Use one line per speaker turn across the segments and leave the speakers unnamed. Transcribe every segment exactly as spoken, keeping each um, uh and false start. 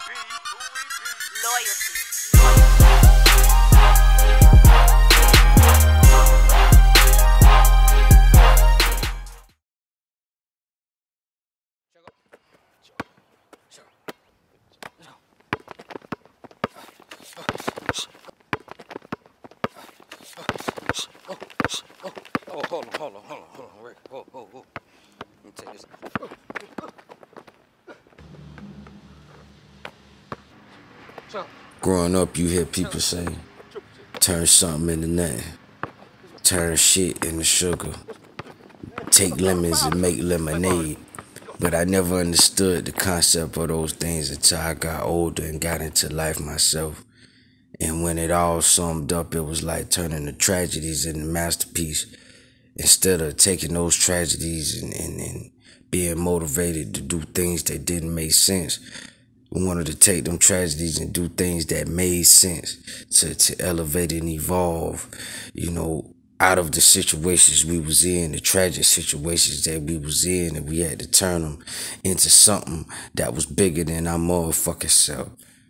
Loyalty.
Oh, hold on, hold on, hold on, hold on, Rick. Whoa, whoa, whoa. Let me take this. Growing up, you hear people say, turn something into nothing. Turn shit into sugar. Take lemons and make lemonade. But I never understood the concept of those things until I got older and got into life myself. And when it all summed up, it was like turning the tragedies into masterpiece. Instead of taking those tragedies and, and, and being motivated to do things that didn't make sense, we wanted to take them tragedies and do things that made sense to, to elevate and evolve, you know, out of the situations we was in, the tragic situations that we was in, and we had to turn them into something that was bigger than our motherfucking self.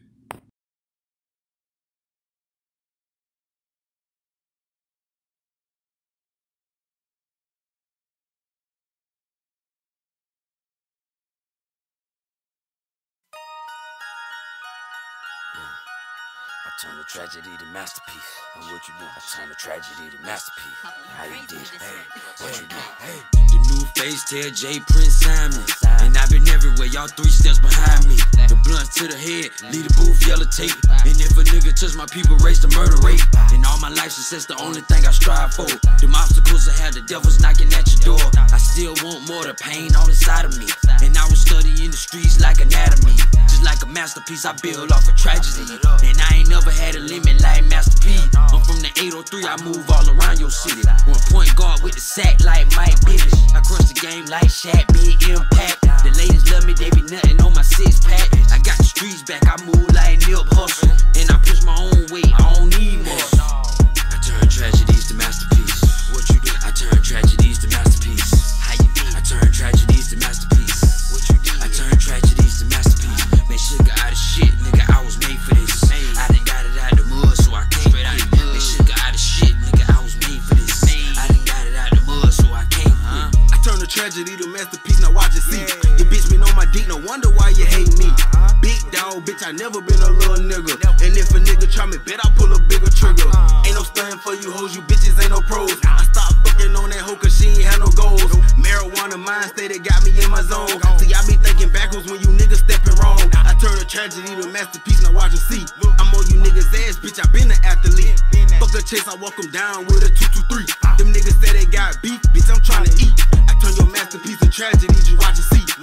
I turn the tragedy to masterpiece. And what you do? I turn the tragedy to masterpiece. How you did? Hey, what you do? Hey,
the new face tell J Prince Simon. And I've been everywhere, y'all three steps behind me. The blunts to the head, lead the booth, yellow tape. And if a nigga touch my people, raise the murder rate. And all my life success, the only thing I strive for. Them obstacles I have, the devil's knocking at your door. I still want more, the pain on the side of me. And I was studying the streets like anatomy. Just like a masterpiece, I build off a tragedy. And I ain't never had a limit like Master P. I'm from the eight oh three, I move all around your city. One point guard with the sack like Mike Bibbish. I crush the game like Shaq, big impact. The ladies love me, they be nuttin' on my six pack. I got the streets back, I move like Nip Hustle. And I push my own weight, I don't need muscle. I turn tragedies to masterpiece. What you do? I turn tragedies to masterpiece. How you do? I turn tragedies to masterpiece. What you do? I turn tragedies to masterpiece. Make sugar out of shit, nigga, I was made for this. I done got it out the mud, so I can't quit. Make sugar out of shit, nigga, I was made for this. I done got it out the mud, so I can't quit.
I turn the tragedy to masterpiece, now watch it see. Your bitch been on my dick, no wonder why you hate me. Big dog, bitch, I never been a little nigga. And if a nigga try me, bet I pull a bigger trigger. Ain't no stunning for you hoes, you bitches ain't no pros. I stopped fucking on that hoe cause she ain't had no goals. Marijuana mind state, it got me in my zone. See, I be thinking backwards when you niggas stepping wrong. I turn a tragedy to masterpiece, now watch and see. I'm on you niggas ass, bitch, I been an athlete. Fuck a chase, I walk them down with a two two three. Them niggas say they got beef, bitch, I'm trying to eat. I turn your masterpiece to tragedy, just watch and see.